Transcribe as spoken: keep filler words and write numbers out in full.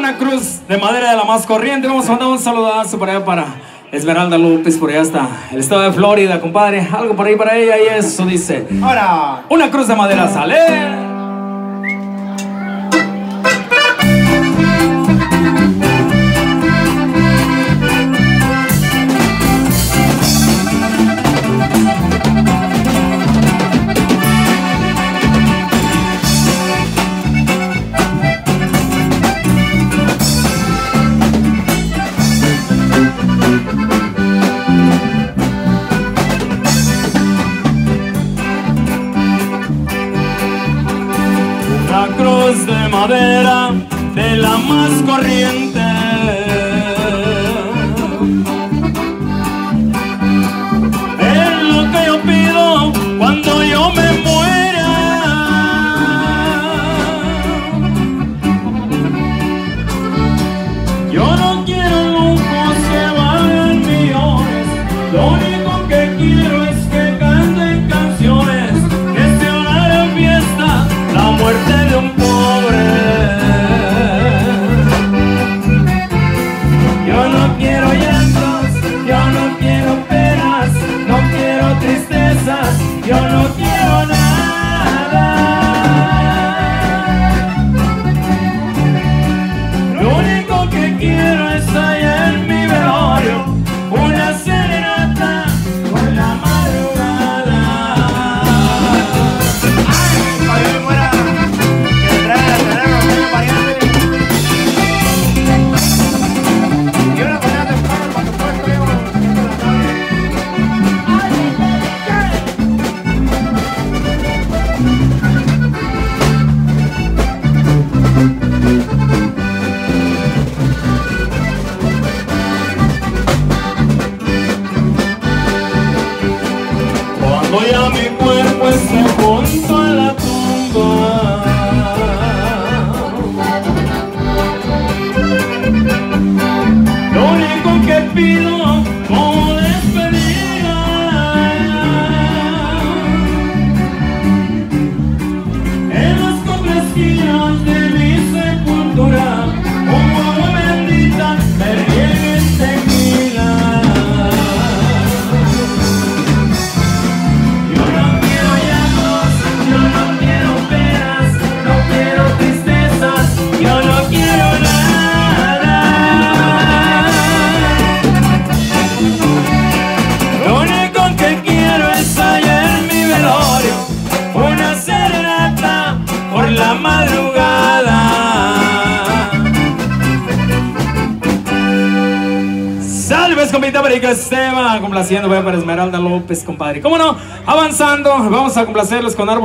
una cruz de madera de la más corriente. Vamos a mandar un saludazo para allá para Esmeralda López, por allá está el estado de Florida, compadre. Algo por ahí para ella y eso dice. Ahora, una cruz de madera, sale. Una cruz de madera de la más corriente, es lo que yo pido cuando yo me muera. Yo no quiero lujos que valgan millones, lo único que quiero es que canten canciones, que sea una gran fiesta, la muerte de un pobre. Yo no quiero llantos, yo no quiero penas, no quiero tristezas, yo no quiero nada. Lo único que quiero es allá en mi velorio una serenata por la madrugada. ay, para que me muera, que me traigan el cerebro, que me pariente. Y una manera de buscar para que pueda estar yo en la tarde. Cuando ya mi cuerpo esté junto a la tumba, lo único que pido como despedida en las cuatro esquinas de mi sepultura, como agua bendita me rieguen tequila. Yo no quiero llantos, yo no quiero penas, no quiero tristezas, yo no quiero nada. Lo único que quiero es allá en mi velorio una serenata por la madrugada. Salves, compita Perico Esteban, complaciendo voy para Esmeralda López, compadre. ¿Cómo no? Avanzando, vamos a complacerlos con árbol.